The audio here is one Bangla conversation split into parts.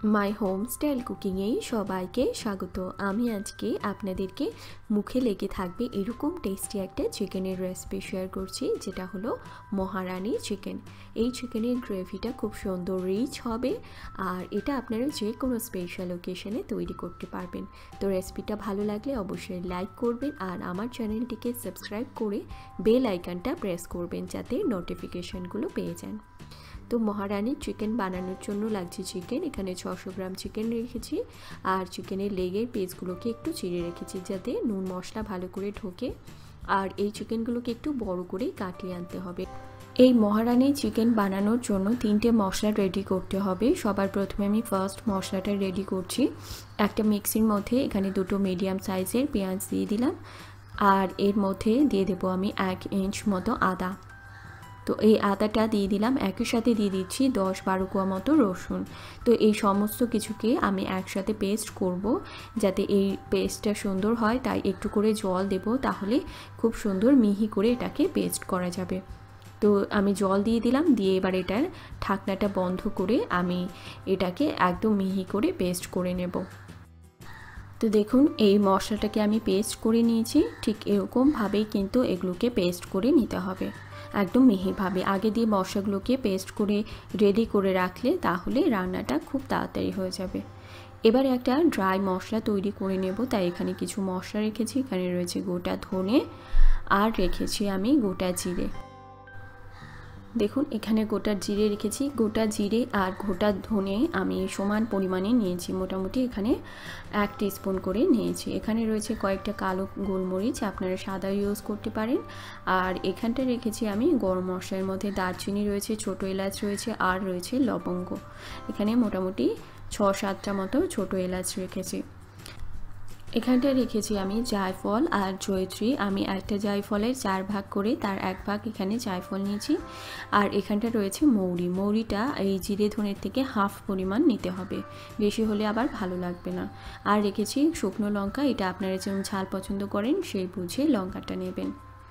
মাই হোম স্টাইল কুকিংয়ে সবাইকে স্বাগত। আমি আজকে আপনাদেরকে মুখে লেগে থাকবে এরকম টেস্টি একটা চিকেনের রেসিপি শেয়ার করছি, যেটা হলো মহারানী চিকেন। এই চিকেনের গ্রেভিটা খুব সুন্দর রিচ হবে, আর এটা আপনারা যে কোনো স্পেশাল ওকেশনে তৈরি করতে পারবেন। তো রেসিপিটা ভালো লাগলে অবশ্যই লাইক করবেন, আর আমার চ্যানেলটিকে সাবস্ক্রাইব করে বেল আইকনটা প্রেস করবেন যাতে নোটিফিকেশানগুলো পেয়ে যান। তো মহারানী চিকেন বানানোর জন্য লাগছে চিকেন। এখানে 600 গ্রাম চিকেন রেখেছি, আর চিকেনের লেগের পিসগুলোকে একটু চিড়ে রেখেছি যাতে নুন মশলা ভালো করে ঢোকে। আর এই চিকেনগুলোকে একটু বড় করে কাটিয়ে আনতে হবে। এই মহারানী চিকেন বানানোর জন্য 3টে মশলা রেডি করতে হবে। সবার প্রথমে আমি ফার্স্ট মশলাটা রেডি করছি। একটা মিক্সির মধ্যে এখানে 2টো মিডিয়াম সাইজের পেঁয়াজ দিয়ে দিলাম, আর এর মধ্যে দিয়ে দেবো আমি 1 ইঞ্চ মতো আদা। তো এই আদাটা দিয়ে দিলাম, একই সাথে দিয়ে দিচ্ছি 10-12 কোয়া মতো রসুন। তো এই সমস্ত কিছুকে আমি একসাথে পেস্ট করব, যাতে এই পেস্টটা সুন্দর হয়, তাই একটু করে জল দেব, তাহলে খুব সুন্দর মিহি করে এটাকে পেস্ট করা যাবে। তো আমি জল দিয়ে দিলাম, দিয়ে এবার এটার ঢাকনাটা বন্ধ করে আমি এটাকে একদম মিহি করে পেস্ট করে নেব। তো দেখুন এই মশলাটাকে আমি পেস্ট করে নিয়েছি। ঠিক এরকমভাবেই কিন্তু এগুলোকে পেস্ট করে নিতে হবে, একদম মিহিভাবে। আগে দিয়ে মশলাগুলোকে পেস্ট করে রেডি করে রাখলে তাহলে রান্নাটা খুব তাড়াতাড়ি হয়ে যাবে। এবারে একটা ড্রাই মশলা তৈরি করে নেব, তাই এখানে কিছু মশলা রেখেছি। এখানে রয়েছে গোটা ধনে, আর রেখেছি আমি গোটা জিরে। দেখুন এখানে গোটা জিরে রেখেছি। গোটা জিরে আর গোটা ধনে আমি সমান পরিমাণে নিয়েছি, মোটামুটি এখানে 1 টিস্পুন করে নিয়েছি। এখানে রয়েছে কয়েকটা কালো গোলমরিচ, আপনারা সাদা ইউজ করতে পারেন। আর এখানটা রেখেছি আমি গরম মশলার মধ্যে দারচিনি রয়েছে, ছোটো এলাচ রয়েছে, আর রয়েছে লবঙ্গ। এখানে মোটামুটি 6-7টা মতো ছোটো এলাচ রেখেছি। এখানটা রেখেছি আমি জায়ফল আর জয়ত্রী। আমি একটা জায়ফলের 4 ভাগ করে তার 1 ভাগ এখানে জায়ফল নিয়েছি। আর এখানটা রয়েছে মৌরি। মৌরিটা এই জিরে ধনের থেকে হাফ পরিমাণ নিতে হবে, বেশি হলে আবার ভালো লাগবে না। আর রেখেছি শুকনো লঙ্কা, এটা আপনারা যেমন ঝাল পছন্দ করেন সেই বুঝে লঙ্কাটা নেবেন।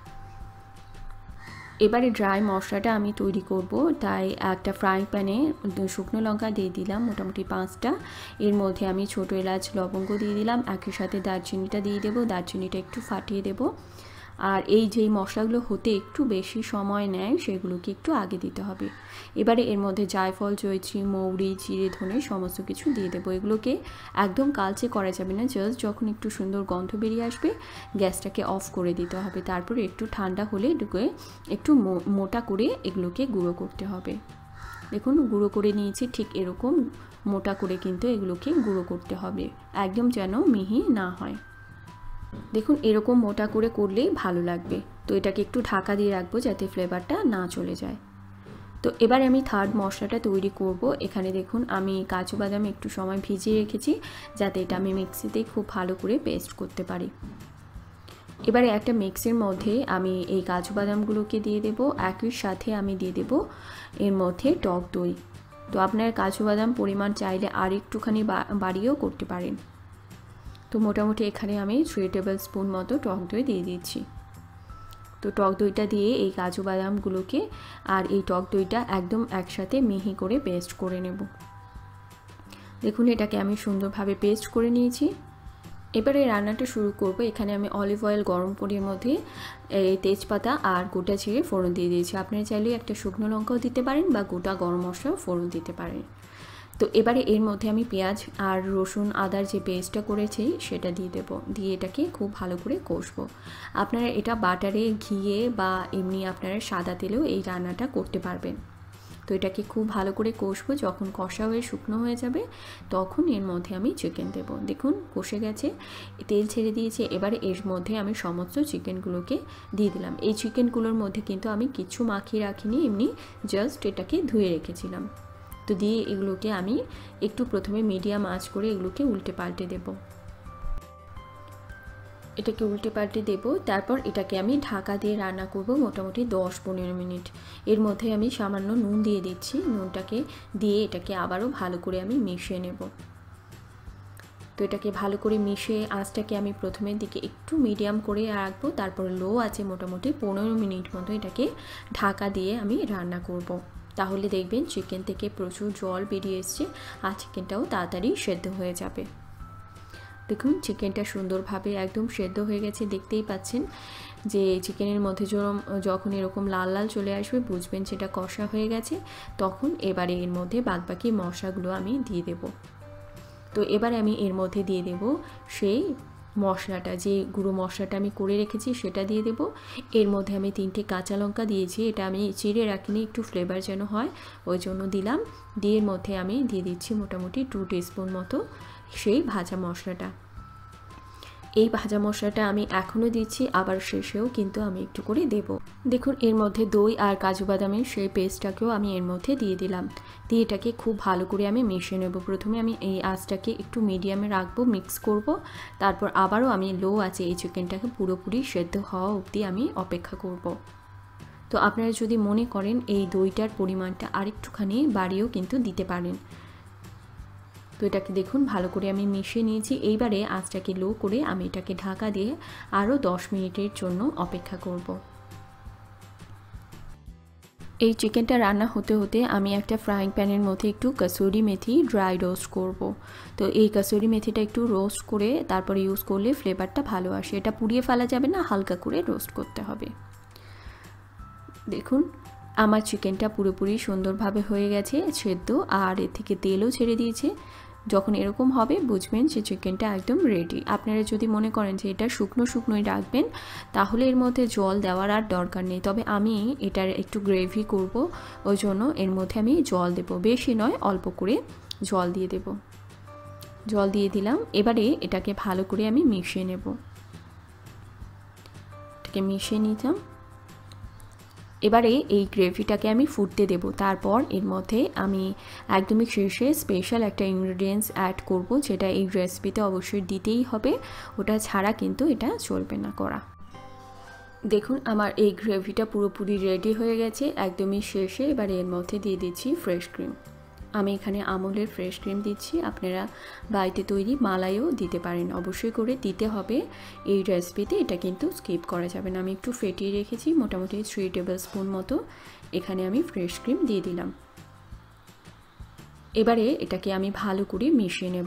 এবারে ড্রাই মশলাটা আমি তৈরি করব, তাই একটা ফ্রাই প্যানে শুকনো লঙ্কা দিয়ে দিলাম মোটামুটি 5টা। এর মধ্যে আমি ছোটো এলাচ লবঙ্গ দিয়ে দিলাম, একই সাথে দারচিনিটা দিয়ে দেবো। দারচিনিটা একটু ফাটিয়ে দেবো। আর এই যেই মশলাগুলো হতে একটু বেশি সময় নেয় সেগুলোকে একটু আগে দিতে হবে। এবারে এর মধ্যে জায়ফল, জয়ত্রী, মৌরি, জিরে, ধনে সমস্ত কিছু দিয়ে দেবো। এগুলোকে একদম কালচে করা যাবে না, জাস্ট যখন একটু সুন্দর গন্ধ বেরিয়ে আসবে গ্যাসটাকে অফ করে দিতে হবে। তারপরে একটু ঠান্ডা হলে ঢুকে একটু মোটা করে এগুলোকে গুঁড়ো করতে হবে। দেখুন গুঁড়ো করে নিয়েছি, ঠিক এরকম মোটা করে কিন্তু এগুলোকে গুঁড়ো করতে হবে, একদম যেন মিহি না হয়। দেখুন এরকম মোটা করে করলেই ভালো লাগবে। তো এটাকে একটু ঢাকা দিয়ে রাখবো যাতে ফ্লেভারটা না চলে যায়। তো এবার আমি থার্ড মশলাটা তৈরি করব। এখানে দেখুন আমি কাজু বাদাম একটু সময় ভিজিয়ে রেখেছি, যাতে এটা আমি মিক্সিতে খুব ভালো করে পেস্ট করতে পারি। এবারে একটা মিক্সির মধ্যে আমি এই কাজু বাদামগুলোকে দিয়ে দেব, একই সাথে আমি দিয়ে দেব এর মধ্যে টক দই। তো আপনার কাজু বাদাম পরিমাণ চাইলে আর একটুখানি বাড়িয়েও করতে পারেন। তো মোটামুটি এখানে আমি 3 টেবিল স্পুন মতো টক দই দিয়ে দিচ্ছি। তো টক দইটা দিয়ে এই কাজু বাদামগুলোকে আর এই টক দইটা একদম একসাথে মিহি করে পেস্ট করে নেব। দেখুন এটাকে আমি সুন্দরভাবে পেস্ট করে নিয়েছি। এবারে রান্নাটা শুরু করব। এখানে আমি অলিভ অয়েল গরম করে মধ্যে তেজপাতা আর গোটা জিরে ফোড়ন দিয়ে দিয়েছি। আপনারা চাইলে একটা শুকনো লঙ্কাও দিতে পারেন বা গোটা গরম মশলাও ফোড়ন দিতে পারেন। তো এবারে এর মধ্যে আমি পেঁয়াজ আর রসুন আদার যে পেস্টটা করেছি সেটা দিয়ে দেব, দিয়ে এটাকে খুব ভালো করে কষবো। আপনারা এটা বাটারে, ঘিয়ে বা এমনি আপনারা সাদা তেলেও এই রান্নাটা করতে পারবেন। তো এটাকে খুব ভালো করে কষবো। যখন কষা হয়ে শুকনো হয়ে যাবে তখন এর মধ্যে আমি চিকেন দেব। দেখুন কষে গেছে, তেল ছেড়ে দিয়েছে। এবারে এর মধ্যে আমি সমস্ত চিকেনগুলোকে দিয়ে দিলাম। এই চিকেনগুলোর মধ্যে কিন্তু আমি কিছু মাখিয়ে রাখিনি, এমনি জাস্ট এটাকে ধুয়ে রেখেছিলাম। তো দিয়ে এগুলোকে আমি একটু প্রথমে মিডিয়াম আঁচ করে এগুলোকে উল্টে পাল্টে দেব। এটাকে উল্টে পাল্টে দেব, তারপর এটাকে আমি ঢাকা দিয়ে রান্না করব মোটামুটি 10-15 মিনিট। এর মধ্যে আমি সামান্য নুন দিয়ে দিচ্ছি। নুনটাকে দিয়ে এটাকে আবারও ভালো করে আমি মিশিয়ে নেব। তো এটাকে ভালো করে মিশিয়ে আঁচটাকে আমি প্রথমের দিকে একটু মিডিয়াম করে রাখবো, তারপর লো আছে মোটামুটি 15 মিনিট মতো এটাকে ঢাকা দিয়ে আমি রান্না করব। তাহলে দেখবেন চিকেন থেকে প্রচুর জল বেরিয়ে এসছে আর চিকেনটাও তাড়াতাড়ি সেদ্ধ হয়ে যাবে। দেখুন চিকেনটা সুন্দরভাবে একদম সেদ্ধ হয়ে গেছে, দেখতেই পাচ্ছেন যে চিকেনের মধ্যে যখন এরকম লাল লাল চলে আসবে বুঝবেন সেটা কষা হয়ে গেছে। তখন এবারে এর মধ্যে বাদবাকি মশলাগুলো আমি দিয়ে দেব। তো এবারে আমি এর মধ্যে দিয়ে দেব সেই মশলাটা, যে গুঁড়ো মশলাটা আমি করে রেখেছি সেটা দিয়ে দেব। এর মধ্যে আমি 3টে কাঁচা লঙ্কা দিয়েছি, এটা আমি চিড়ে রাখিনি, একটু ফ্লেভার যেন হয় ওই জন্য দিলাম। দিয়ে এর মধ্যে আমি দিয়ে দিচ্ছি মোটামুটি 2 টিস্পুন মতো সেই ভাজা মশলাটা। এই ভাজা মশলাটা আমি এখনও দিচ্ছি, আবার শেষেও কিন্তু আমি একটু করে দেব। দেখুন এর মধ্যে দই আর কাজু বাদামের সেই পেস্টটাকেও আমি এর মধ্যে দিয়ে দিলাম। দিয়ে এটাকে খুব ভালো করে আমি মিশিয়ে নেব। প্রথমে আমি এই আঁচটাকে একটু মিডিয়ামে রাখবো, মিক্স করব, তারপর আবারও আমি লো আঁচে এই চিকেনটাকে পুরোপুরি সেদ্ধ হওয়া অবধি আমি অপেক্ষা করব। তো আপনারা যদি মনে করেন এই দইটার পরিমাণটা আরেকটুখানি বাড়িয়েও কিন্তু দিতে পারেন। তো এটাকে দেখুন ভালো করে আমি মিশিয়ে নিয়েছি। এইবারে আঁচটাকে লো করে আমি এটাকে ঢাকা দিয়ে আরও 10 মিনিটের জন্য অপেক্ষা করব। এই চিকেনটা রান্না হতে হতে আমি একটা ফ্রাইং প্যানের মধ্যে একটু কসুরি মেথি ড্রাই রোস্ট করব। তো এই কসুরি মেথিটা একটু রোস্ট করে তারপরে ইউজ করলে ফ্লেভারটা ভালো আসে। এটা পুড়িয়ে ফেলা যাবে না, হালকা করে রোস্ট করতে হবে। দেখুন আমার চিকেনটা পুরোপুরি সুন্দরভাবে হয়ে গেছে সেদ্ধ, আর এর থেকে তেলও ছেড়ে দিয়েছে। যখন এরকম হবে বুঝবেন যে চিকেনটা একদম রেডি। আপনারা যদি মনে করেন যে এটা শুকনো শুকনোই রাখবেন তাহলে এর মধ্যে জল দেওয়ার আর দরকার নেই। তবে আমি এটার একটু গ্রেভি করব, ওই জন্য এর মধ্যে আমি জল দেব, বেশি নয় অল্প করে জল দিয়ে দেব। জল দিয়ে দিলাম। এবারে এটাকে ভালো করে আমি মিশিয়ে নেব। এটাকে মিশিয়ে নিতাম। এবারে এই গ্রেভিটাকে আমি ফুটতে দেব। তারপর এর মধ্যে আমি একদমই শেষে স্পেশাল একটা ইনগ্রেডিয়েন্টস অ্যাড করব, যেটা এই রেসিপিতে অবশ্যই দিতেই হবে, ওটা ছাড়া কিন্তু এটা চলবে না করা। দেখুন আমার এই গ্রেভিটা পুরোপুরি রেডি হয়ে গেছে একদমই শেষে। এবারে এর মধ্যে দিয়ে দিচ্ছি ফ্রেশ ক্রিম। আমি এখানে আমুলের ফ্রেশ ক্রিম দিচ্ছি, আপনারা বাড়িতে তৈরি মালাইও দিতে পারেন, অবশ্যই করে দিতে হবে এই রেসিপিতে, এটা কিন্তু স্কিপ করা যাবে না। আমি একটু ফেটিয়ে রেখেছি মোটামুটি 3 টেবিল স্পুন মতো, এখানে আমি ফ্রেশ ক্রিম দিয়ে দিলাম। এবারে এটাকে আমি ভালো করে মিশিয়ে নেব।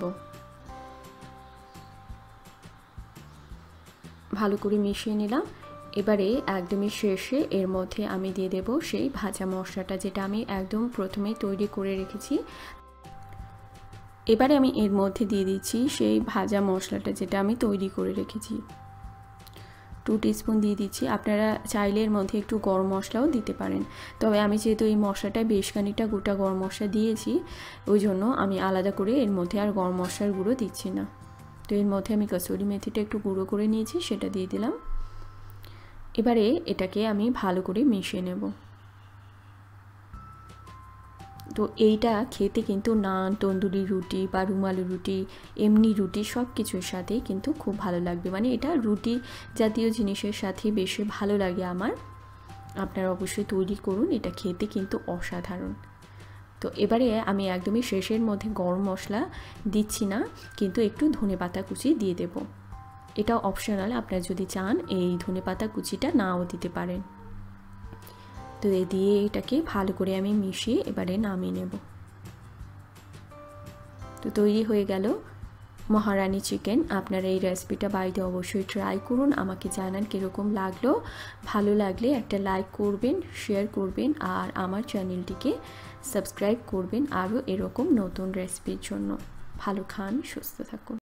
ভালো করে মিশিয়ে নিলাম। এবারে একদমই শেষে এর মধ্যে আমি দিয়ে দেব সেই ভাজা মশলাটা, যেটা আমি একদম প্রথমেই তৈরি করে রেখেছি। এবারে আমি এর মধ্যে দিয়ে দিচ্ছি সেই ভাজা মশলাটা, যেটা আমি তৈরি করে রেখেছি। 2 টিস্পুন দিয়ে দিচ্ছি। আপনারা চাইলে এর মধ্যে একটু গরম মশলাও দিতে পারেন, তবে আমি যেহেতু এই মশলাটায় বেশ খানিকটা গোটা গরম মশলা দিয়েছি ওই জন্য আমি আলাদা করে এর মধ্যে আর গরম মশলার গুঁড়ো দিচ্ছি না। তো এর মধ্যে আমি কসুরি মেথিটা একটু গুঁড়ো করে নিয়েছি, সেটা দিয়ে দিলাম। এবারে এটাকে আমি ভালো করে মিশিয়ে নেব। তো এইটা খেতে কিন্তু নান, তন্দুরি রুটি বা রুমালি রুটি, এমনি রুটি সব কিছুর সাথেই কিন্তু খুব ভালো লাগবে। মানে এটা রুটি জাতীয় জিনিসের সাথে বেশি ভালো লাগে আমার। আপনারা অবশ্যই তৈরি করুন, এটা খেতে কিন্তু অসাধারণ। তো এবারে আমি একদমই শেষের মধ্যে গরম মশলা দিচ্ছি না, কিন্তু একটু ধনেপাতা কুচি দিয়ে দেব। এটা অপশনাল, আপনারা যদি চান এই ধনেপাতা কুচিটা নাও দিতে পারেন। তো দিয়ে এটাকে ভালো করে আমি মিশিয়ে এবারে নামিয়ে নেব। তো তৈরি হয়ে গেল মহারানী চিকেন। আপনারা এই রেসিপিটা বাড়িতে অবশ্যই ট্রাই করুন, আমাকে জানান কীরকম লাগলো। ভালো লাগলে একটা লাইক করবেন, শেয়ার করবেন, আর আমার চ্যানেলটিকে সাবস্ক্রাইব করবেন আরও এরকম নতুন রেসিপির জন্য। ভালো খান, সুস্থ থাকুন।